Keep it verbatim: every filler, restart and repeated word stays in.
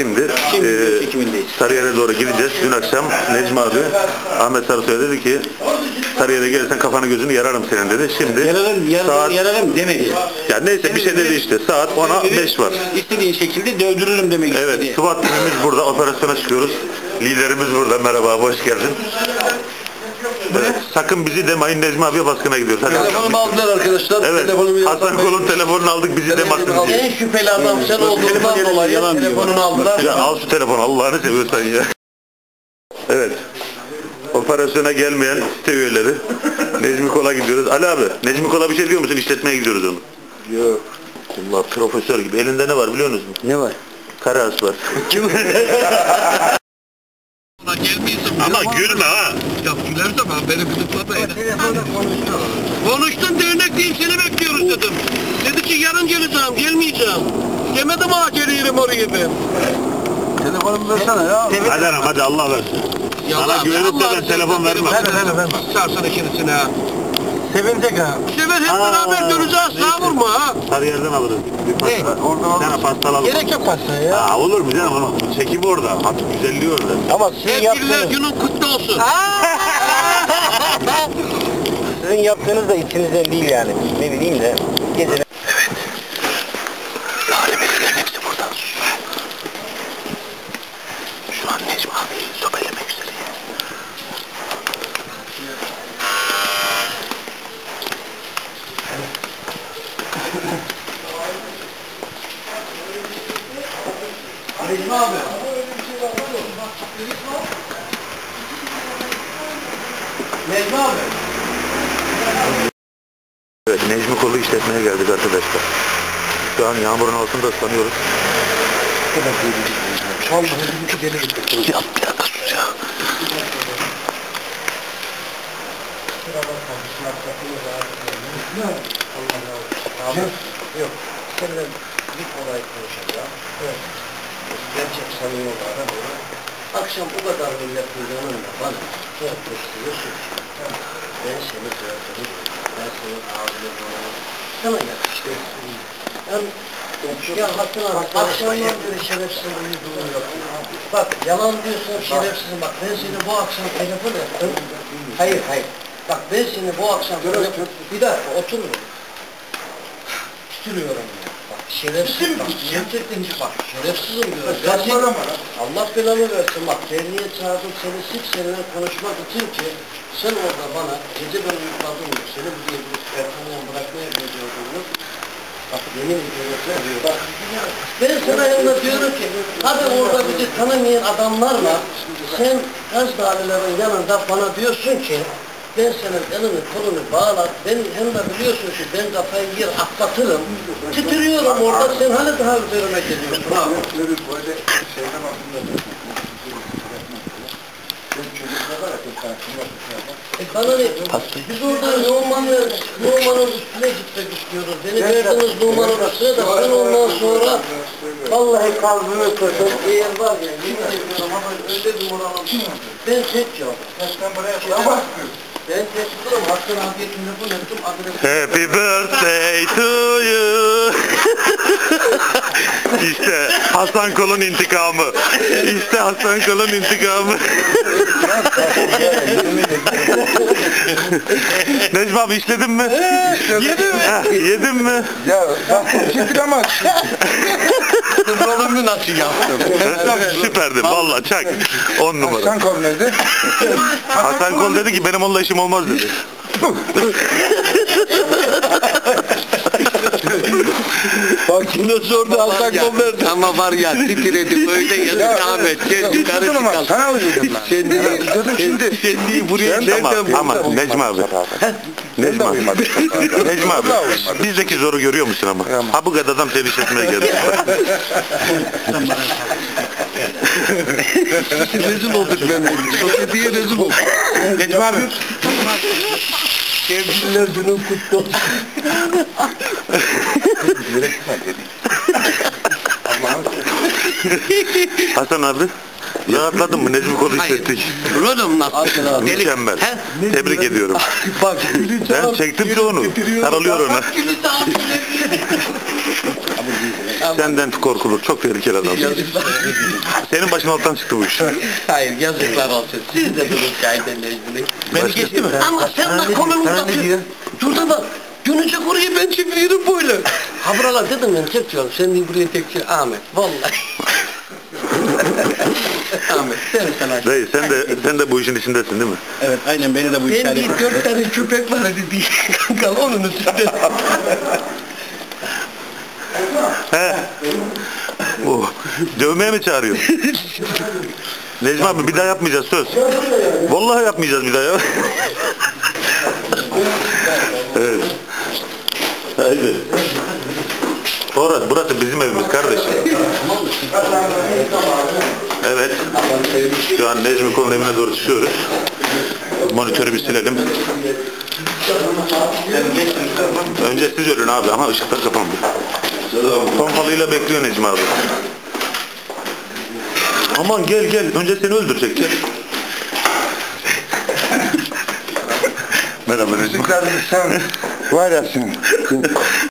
Şimdi e, Sarıyer'e doğru gideceğiz. Dün akşam Necmi abi Ahmet Sarısoy'a dedi ki Sarıyer'e gelirsen kafanı gözünü yararım senin dedi. Şimdi yararım, yararım, saat, yararım demedi. Ya neyse bir şey dedi işte. Saat ona beş var. İstediğin şekilde dövdürürüm demek istedi. Evet, SWAT timimiz burada, operasyona çıkıyoruz. Liderimiz burada. Merhaba, hoş geldin. Evet, sakın bizi demeyin, Necmi abiye baskına gidiyoruz. Hadi. Telefonumu aldılar arkadaşlar. Evet, Hasan Kol'un telefonunu aldık, bizi demasın diye. En şüpheli adam sen olduğundan dolayı telefonunu aldılar. Ya al şu telefonu, Allah'ını seviyorsan ya. Evet, operasyona gelmeyen site üyeleri Necmi Kol'a gidiyoruz. Ali abi, Necmi Kol'a bir şey diyor musun? İşletmeye gidiyoruz onu. Yok. Allah, profesör gibi. Elinde ne var biliyor musunuz? Ne var? Karaas var. Kim? Ama gülme ha. Ya gülerse ben beni gıdıklama yine. Konuştun dernekteyim seni bekliyoruz dedim. Dedi ki yarın geleceğim gelmeyeceğim. Demedim ha gelirim oraya ben. Telefonumu versene ya. Hadi anam hadi Allah versin. Sana güvenip de ben telefon vermem. Verme verme verme. Sarsan ikilisine ha. Sevinecek ha. Sever hep beraber döneceğiz sağ vurma ha. Sarıyer'den alırız. Ne? Sana pastal alalım. Gerek yok pasta ya. Aa, olur mu canım onun çekimi orada. Hafif güzelliği orada. Ama sizin yaptığınız... günün kutlu olsun. Sizin yaptığınız da içinizden değil yani. Ne bileyim de. Geceler. Evet. Zalimizlerin hepsi burada. Şu an Necmi abi sobelemek üzere. Necmi abi. Necmi abi. Evet, Necmi Kol'u işletmeye geldik arkadaşlar. Şu an yağmurun altında ıslanıyoruz. Ya bir dakika sus ya. Yok. Seninle bir olay konuşacağım. Evet. Gerçek samimi olarak böyle. Akşam o kadar milletin yanında bana çok gösteriyorsun ki ben seni gördüm, ben senin ağzını bulanım, sana yakıştı. Yani, ya Hasan abi, akşamdan beri şerefsizliği duyuyor. Bak, yalan diyorsun şerefsizim, bak ben seni bu akşam telefon ettim. Hayır, hayır. Bak ben seni bu akşam telefon... Bir dakika, oturun. Tuturuyorum ya. Bak şerefsiz bak, gerçekten bak şerefsizim diyorum. Gerçekten Allah belanı versin bak, derneğe çağırdım seni sırf seninle konuşmak için ki sen orada bana gece ben uyukladın mı, seni bu diye bir erkanıyan bırakmaya geliyordunuz. Bak yemin ediyorum diyor. Bak ben sana yanında diyorum ki hadi orada bizi tanımayan adamlarla sen gaz dağlıların yanında bana diyorsun ki ben senin elini kolunu bağlar, ben hem de biliyorsun ki ben kafayı yer atlatırım, titriyorum orada, sen hala daha üzerime geliyorsun ha. E bana ne? Biz orada Numan'ın Numan'ın üstüne gitmek istiyoruz. Beni verdiniz Numan'ın üstüne de ben ondan sonra vallahi kalbimi kırdım. Eğer var ya, yemin ediyorum ama öyle bir moralim. Ben tek yok. Ben teşekkürüm. Hakkın abiye telefon ettim. Happy birthday to you. İşte Hasan Kol'un intikamı. İşte Hasan Kol'un intikamı. Necmi abi işledin mi? Yedin mi? Heh, yedin mi? Ya ben titremezsin. Rolümü nasıl yaptım? Süperdi valla çak. On numara. Hasan Kol nerede? Hasan Kol dedi ki benim onunla işim olmaz dedi. Bak yine sordu Hasan Kol nerede? Ama var ya titredi böyle yazık Ahmet. Sen yukarı çıkalım. Sana uyudum ben. Sen de şimdi sen değil buraya nereden Ama, ama Necmi abi. Necmi abi. Necmi abi. Bizdeki zoru görüyor musun ama? Ha bu kadar adam seni işletmeye geldi. rezil olduk ben. Sosyeteye rezil olduk. Necmi abi. Sevgililer günün kutlu olsun. Hasan abi. Rahatladın mı? Necmi Kol'u işlettik. Rolüm nasıl? Mükemmel. Tebrik ediyorum. Bak. Ben çektim ki onu. Sarılıyor ona. Senden korkulur. Çok tehlikeli adam. Yazıklar. Senin başın alttan çıktı bu iş. Hayır yazıklar olsun. Siz de durun şahiden Necmi'nin. Beni geçti mi? Ama sen de kolunu uzatıyorsun. Dur da bak. Dönecek oraya ben çeviririm böyle. Ha buralar dedim ben tek diyorum. Sen de buraya tek şey Ahmet. Vallahi. Ahmet sen sana. Dayı sen de sen de bu işin içindesin değil mi? Evet aynen beni de bu işler. Ben bir dört tane köpek var dedi. Kanka onun üstünde. He. Oh, dövmeye mi çağırıyor? Necmi abi bir daha yapmayacağız söz. Vallahi yapmayacağız bir daha ya. Evet. Haydi. Orası, burası bizim evimiz kardeşim. Evet. Şu an Necmi Kol'un evine doğru çıkıyoruz. Monitörü bir silelim. Önce siz ölün abi ama ışıklar kapandı. Pompalıyla bekliyor Necmi abi. Aman gel gel. Önce seni öldürecek. Gel. Merhaba Necmi. Sen var ya sen.